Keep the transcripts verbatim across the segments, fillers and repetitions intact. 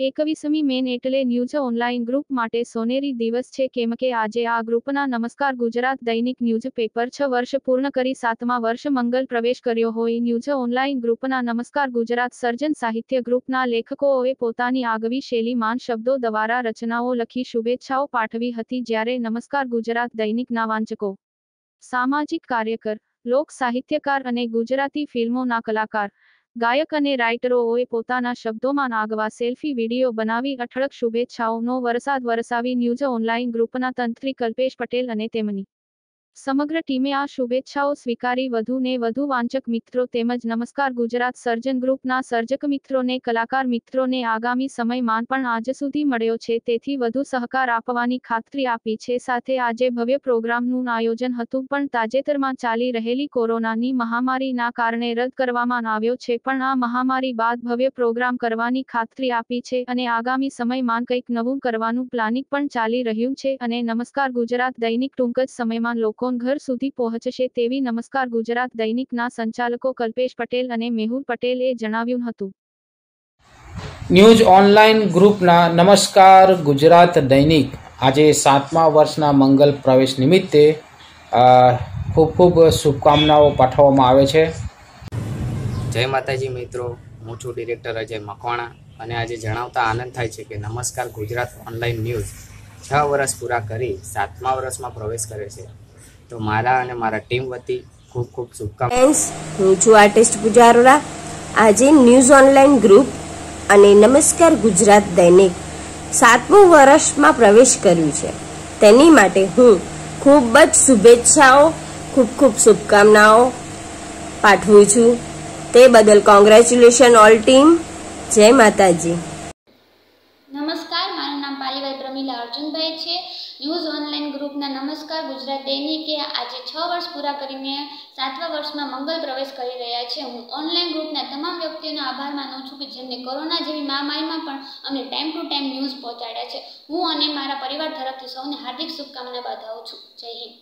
એકવીસમી મેન એટલે news online group માટે સોનેરી દિવસ છે કેમ કે આજે આ ગ્રુપના નમસ્કાર ગુજરાત દૈનિક ન્યૂઝપેપર છ વર્ષ પૂર્ણ કરી સાતમા વર્ષ મંગલ પ્રવેશ કર્યો હોય ન્યૂઝ ઓનલાઈન ગ્રુપના નમસ્કાર ગુજરાત સર્જન સાહિત્ય ગ્રુપના લેખકોએ પોતાની આગવી શૈલીમાન શબ્દો દ્વારા રચનાઓ લખી શુભેચ્છાઓ પાઠવી હતી જ્યારે નમસ્કાર ગુજરાત દૈનિકના વાંચકો સામાજિક કાર્યકર લોક સાહિત્યકાર અને ગુજરાતી ફિલ્મોના કલાકાર ગાયક અને રાઇટરોએ પોતાના શબ્દોમાં આગવા સેલ્ફી વિડીયો બનાવી અઠળક શુભેચ્છાઓનો વરસાદ વરસાવી ન્યૂઝ ઓનલાઈન ગ્રુપના તંત્રી કલ્પેશ પટેલ અને તેમની સમગ્ર ટીમે આ શુભેચ્છાઓ સ્વીકારી વધુ ને વધુ વાંચક મિત્રો તેમજ નમસ્કાર ગુજરાત સર્જન ગ્રુપના સર્જક મિત્રોને કલાકાર મિત્રોને આગામી સમયમાં પણ આજ સુધી મળ્યો છે તેથી વધુ સહકાર આપવાની ખાતરી આપી છે સાથે આજે ભવ્ય પ્રોગ્રામનું આયોજન હતું પણ તાજેતરમાં ચાલી રહેલી કોરોનાની મહામારીના કારણે રદ કરવામાં આવ્યો છે પણ આ મહામારી બાદ ભવ્ય પ્રોગ્રામ કરવાની ખાતરી આપી છે અને આગામી સમયમાં કંઈક નવું કરવાનું પ્લાનિંગ પણ ચાલી રહ્યું છે અને નમસ્કાર ગુજરાત દૈનિક ટૂંક જ સમયમાં લોકો ઘર સુધી પહોંચશે તેવી નમસ્કાર ગુજરાત દૈનિકના સંચાલકો કલ્પેશ પટેલ અને મેહુલ પટેલે જણાવ્યું હતું। ન્યૂઝ ઓનલાઈન ગ્રુપના નમસ્કાર ગુજરાત દૈનિક આજે સાતમા વર્ષના મંગલ પ્રવેશ નિમિત્તે ખૂબ ખૂબ શુભકામનાઓ પાઠવવામાં આવે છે। જય માતાજી મિત્રો, હું છું ડિરેક્ટર અજય મકવાણા અને આજે જણાવતા આનંદ થાય છે કે નમસ્કાર ગુજરાત ઓનલાઈન ન્યૂઝ છ વર્ષ પૂરા કરી સાતમા વર્ષમાં પ્રવેશ કરે છે તો મારા અને મારા ટીમ વતી ખૂબ ખૂબ શુભકામનાઓ। હું છું આર્ટિસ્ટ પૂજા અરોરા। આજે ન્યૂઝ ઓનલાઈન ગ્રુપ અને નમસ્કાર ગુજરાત દૈનિક સાતમું વર્ષમાં પ્રવેશ કર્યું છે તેની માટે હું ખૂબ જ શુભેચ્છાઓ ખૂબ ખૂબ શુભકામનાઓ પાઠવું છું તે બદલ કોંગ્રેચ્યુલેશન ઓલ ટીમ। જય માતાજી। નમસ્કાર, મારું નામ પાલીવાલ પ્રમીલા અર્જુનભાઈ છે। ન્યૂઝ ઓનલાઈન ગ્રુપના નમસ્કાર ગુજરાત દૈનિકે આજે છ વર્ષ પૂરા કરીને સાતમા વર્ષમાં મંગલ પ્રવેશ કરી રહ્યા છે। હું ઓનલાઈન ગ્રુપના તમામ વ્યક્તિઓનો આભાર માનું છું કે જેમને કોરોના જેવી મહામારીમાં પણ અમને ટાઈમ ટુ ટાઈમ ન્યૂઝ પહોંચાડ્યા છે। હું અને મારા પરિવાર તરફથી સૌને હાર્દિક શુભકામના બધાવું છું। જય હિન્દ।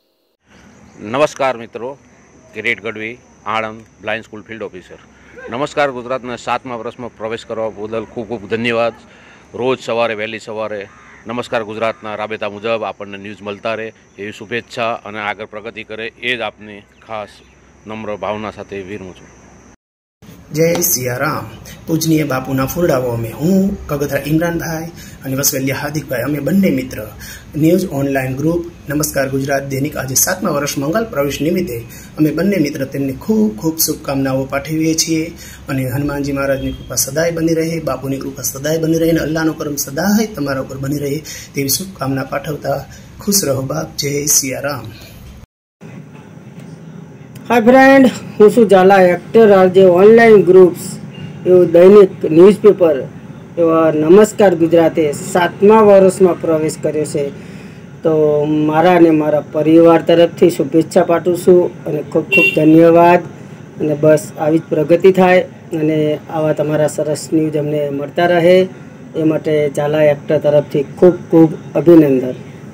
નમસ્કાર મિત્રો, Kirit Gadhvi, Anand blind school field officer. નમસ્કાર ગુજરાતના સાતમા વર્ષમાં પ્રવેશ કરવા બદલ ખૂબ ખૂબ ધન્યવાદ। રોજ સવારે વહેલી સવારે નમસ્કાર ગુજરાતના રાબેતા મુજબ આપણને ન્યૂઝ મળતા રહે એવી શુભેચ્છા અને આગળ પ્રગતિ કરે એ જ આપની ખાસ નમ્ર ભાવના સાથે વિરમું છું। જય સિયારામ। પૂજનીય બાપુના ફૂરડાઓ અમે હું કગથરા ઇમરાનભાઈ અને વસવેલિયા હાર્દિકભાઈ અમે બંને મિત્ર ન્યૂઝ ઓનલાઈન ગ્રુપ નમસ્કાર ગુજરાત દૈનિક આજે સાતમા વર્ષ મંગલ પ્રવેશ નિમિત્તે અમે બંને મિત્ર તેમને ખૂબ ખૂબ શુભકામનાઓ પાઠવીએ છીએ અને હનુમાનજી મહારાજની કૃપા સદાય બની રહે, બાપુની કૃપા સદાય બની રહે અને અલ્લાહનો કરમ સદાય તમારા ઉપર બની રહે તેવી શુભકામના પાઠવતા ખુશ રહો બાપ। જય સિયારામ। હાય ફ્રેન્ડ, હું છું ઝાલા એક્ટર આજે ઓનલાઈન ગ્રુપ્સ એવું દૈનિક ન્યૂઝપેપર એવા નમસ્કાર ગુજરાતે સાતમા વર્ષમાં પ્રવેશ કર્યો છે તો મારા અને મારા પરિવાર તરફથી શુભેચ્છા પાઠવું છું અને ખૂબ ખૂબ ધન્યવાદ અને બસ આવી જ પ્રગતિ થાય અને આવા તમારા સરસ ન્યૂઝ અમને મળતા રહે એ માટે ઝાલા એક્ટર તરફથી ખૂબ ખૂબ અભિનંદન।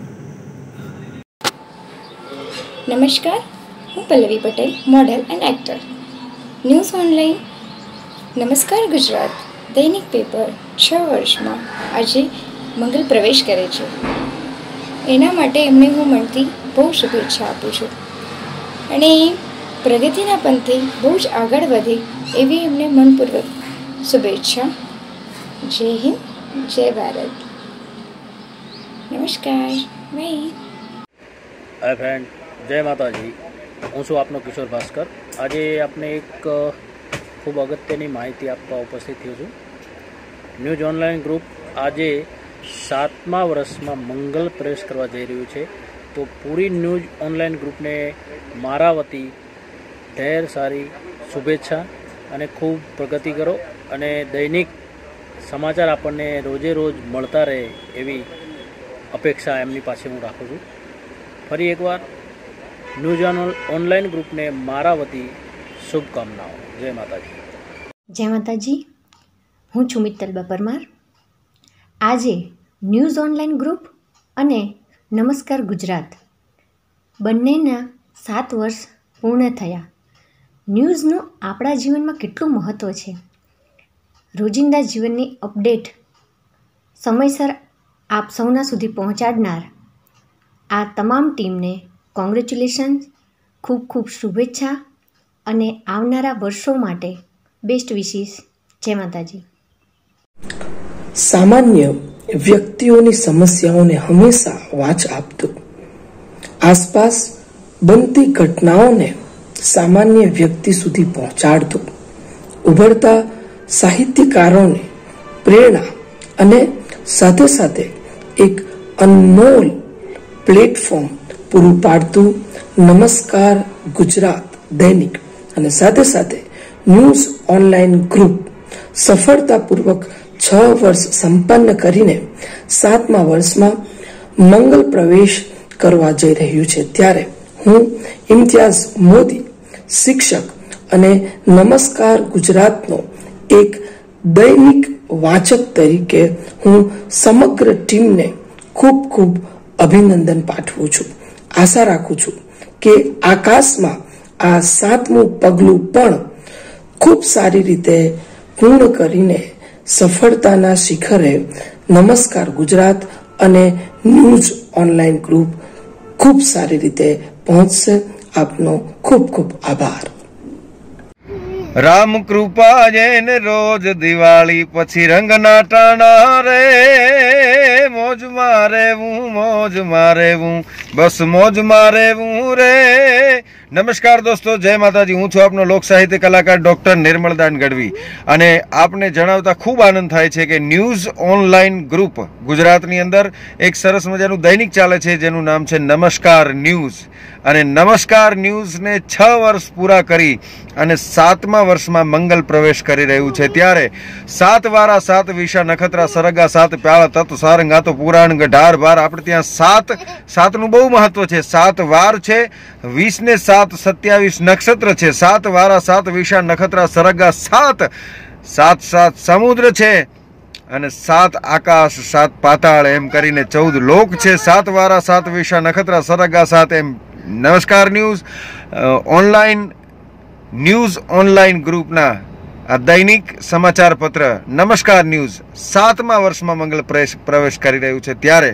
નમસ્કાર, હું Pallavi Patel, model and actor. News online નમસ્કાર ગુજરાત દૈનિક પેપર છ વર્ષમાં આજે મંગલ પ્રવેશ કરે છે એના માટે એમને હું મનથી બહુ શુભેચ્છા આપું છું અને એ પ્રગતિના પંથે બહુ જ આગળ વધે એવી એમને મનપૂર્વક શુભેચ્છા। જય હિન્દ, જય ભારત। નમસ્કાર, બાય। હાય ફ્રેન્ડ, જય માતાજી। હું છું આપનો કિશોર ભાસ્કર। આજે આપને એક ખૂબ અગત્યની માહિતી આપવા ઉપસ્થિત થયો છું। ન્યૂઝ ઓનલાઈન ગ્રુપ આજે સાતમા વર્ષમાં મંગલ પ્રવેશ કરવા જઈ રહ્યું છે તો પૂરી ન્યૂઝ ઓનલાઈન ગ્રુપને મારા વતી ઢેર સારી શુભેચ્છા અને ખૂબ પ્રગતિ કરો અને દૈનિક સમાચાર આપણને રોજે રોજ મળતા રહે એવી અપેક્ષા એમની પાસે હું રાખું છું। ફરી એકવાર ન્યૂઝ ઓનલાઈન ગ્રુપને મારા વતી શુભકામનાઓ। જય માતાજી। જય માતાજી। હું છું મિત્તલબા પરમાર। આજે ન્યૂઝ ઓનલાઈન ગ્રુપ અને નમસ્કાર ગુજરાત બંનેના સાત વર્ષ પૂર્ણ થયા। ન્યૂઝનું આપણા જીવનમાં કેટલું મહત્ત્વ છે। રોજિંદા જીવનની અપડેટ સમયસર આપ સૌના સુધી પહોંચાડનાર આ તમામ ટીમને કોંગ્રેચ્યુલેશન્સ, ખૂબ ખૂબ શુભેચ્છા અને આવનારા વર્ષો માટે બેસ્ટ વિશીસ. જય માતાજી. સામાન્ય વ્યક્તિઓની સમસ્યાઓને હંમેશા વાચ આપતું, આસપાસ બનતી ઘટનાઓને સામાન્ય વ્યક્તિ સુધી પહોંચાડતું, ઉભરતા સાહિત્યકારોને પ્રેરણા અને સાથે સાથે એક અનમોલ પ્લેટફોર્મ પૂરું પાડતું નમસ્કાર ગુજરાત દૈનિક અને સાથે સાથે ન્યૂઝ ઓનલાઈન ગ્રુપ સફળતાપૂર્વક છ વર્ષ સંપન્ન કરીને સાતમા વર્ષમાં મંગલ પ્રવેશ કરવા જઈ રહ્યું છે. ત્યારે હું ઇમ્તિયાઝ મોદી, શિક્ષક અને નમસ્કાર ગુજરાતનો એક દૈનિક વાચક તરીકે હું સમગ્ર ટીમને ખૂબ ખૂબ અભિનંદન પાઠવું છું. આશા રાખું છું કે આકાશમાં આ સાતમું પગલું પણ ખૂબ સારી રીતે પૂર્ણ કરીને સફળતાના શિખરે નમસ્કાર ગુજરાત અને ન્યૂઝ ઓનલાઈન ગ્રુપ ખૂબ સારી રીતે પહોંચશે. આપનો ખૂબ ખૂબ આભાર. રામ કૃપા જેને રોજ દિવાળી પછી રંગના ટાણા રે, મોજ મારેવું મોજ મારેવું બસ મોજ મારેવું રે. નમસ્કાર દોસ્તો, જય માતાજી. હું છું આપનો લોક સાહિત્ય કલાકાર ડોક્ટર નિર્મળદાન ગઢવી અને આપને જણાવતા ખૂબ આનંદ થાય છે કે ન્યૂઝ ઓનલાઈન ગ્રુપ ગુજરાતની અંદર એક સરસ મજાનું દૈનિક ચાલે છે જેનું નામ છે નમસ્કાર ન્યૂઝ. અને નમસ્કાર ન્યૂઝને છ વર્ષ પૂરા કરી અને સાતમા વર્ષમાં મંગલ પ્રવેશ કરી રહ્યું છે. ત્યારે સાત વારા સાત વિશા નખત્રા સરગા સાત પ્યાળા તત્વ સારંગાતો પુરાણ ગઢાર બાર. આપણે ત્યાં સાત સાતનું બહુ મહત્વ છે. સાત વાર છે, વીસ ને સાત સત્યાવીસ નક્ષત્ર છે. સાત વારા સાત વિશા નખત્રા સરગા સાત સાત સાત સમુદ્ર છે અને સાત આકાશ સાત પાતાળ એમ કરીને ચૌદ લોક છે. સાત વારા સાત વિશા નખત્રા સરગા સાત એમ નમસ્કાર ન્યૂઝ ઓનલાઈન ન્યૂઝ ઓનલાઈન ગ્રુપના આ દૈનિક સમાચાર પત્ર નમસ્કાર ન્યૂઝ સાતમા વર્ષમાં મંગલ પ્રવેશ કરી રહ્યું છે. ત્યારે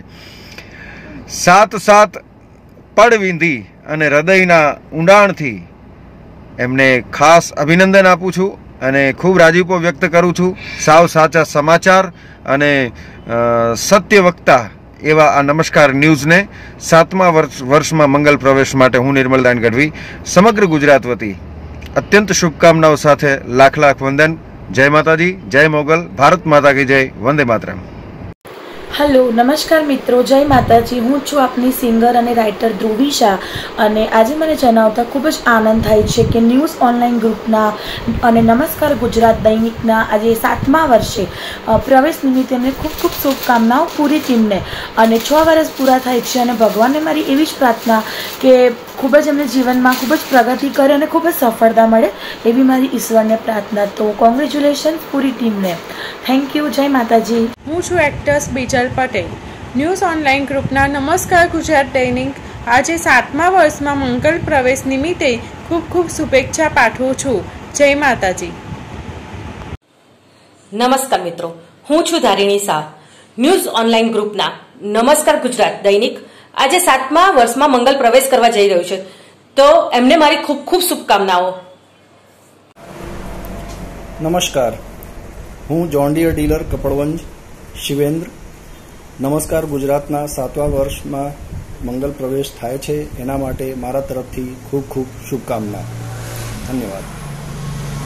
સાત સાત પડ વિંધી અને હૃદયના ઊંડાણથી એમને ખાસ અભિનંદન આપું છું અને ખૂબ રાજીપો વ્યક્ત કરું છું. સાવ સાચા સમાચાર અને સત્ય વક્તા એવા આ નમસ્કાર ન્યૂઝને સાતમા વર્ષ વર્ષમાં મંગલ પ્રવેશ માટે હું નિર્મલદાન ગઢવી સમગ્ર ગુજરાત વતી અત્યંત શુભકામનાઓ સાથે લાખ લાખ વંદન. જય માતાજી, જય મોગલ, ભારત માતા કી જય, વંદે માતરમ. હેલો, નમસ્કાર મિત્રો, જય માતાજી. હું છું આપની સિંગર અને રાઇટર ધ્રુવી શાહ અને આજે મને જણાવતા ખૂબ જ આનંદ થાય છે કે ન્યૂઝ ઓનલાઈન ગ્રુપના અને નમસ્કાર ગુજરાત દૈનિકના આજે સાતમા વર્ષે પ્રવેશ નિમિત્તે એમને ખૂબ ખૂબ શુભકામનાઓ પૂરી ટીમને. અને છ વર્ષ પૂરા થાય છે અને ભગવાનને મારી એવી જ પ્રાર્થના કે ખૂબ જ એમને જીવનમાં ખૂબ જ પ્રગતિ કરે અને ખૂબ જ સફળતા મળે એવી મારી ઈશ્વરને પ્રાર્થના. તો કોંગ્રેચ્યુલેશન પૂરી ટીમને. Thank you. જય માતાજી. હું છું actors Bijal Patel. News online ગ્રુપના નમસ્કાર ગુજરાત દૈનિક આજે સાતમા વર્ષમાં મંગલ પ્રવેશ નિમિત્તે ખૂબ ખૂબ શુભેચ્છા પાઠવું છું. જય માતાજી. નમસ્કાર મિત્રો, હું છું ધારિણી શાહ. ન્યૂઝ ઓનલાઈન ગ્રુપના નમસ્કાર ગુજરાત દૈનિક આજે સાતમા વર્ષમાં મંગલ પ્રવેશ કરવા જઈ રહ્યું છે, તો એમને મારી ખૂબ ખૂબ શુભકામનાઓ. નમસ્કાર, હું જોન્ડિયર ડીલર કપડવંજ શિવેન્દ્ર. નમસ્કાર ગુજરાતના સાતમા વર્ષમાં મંગલ પ્રવેશ થાય છે એના માટે મારા તરફથી ખૂબ ખૂબ શુભકામના. ધન્યવાદ.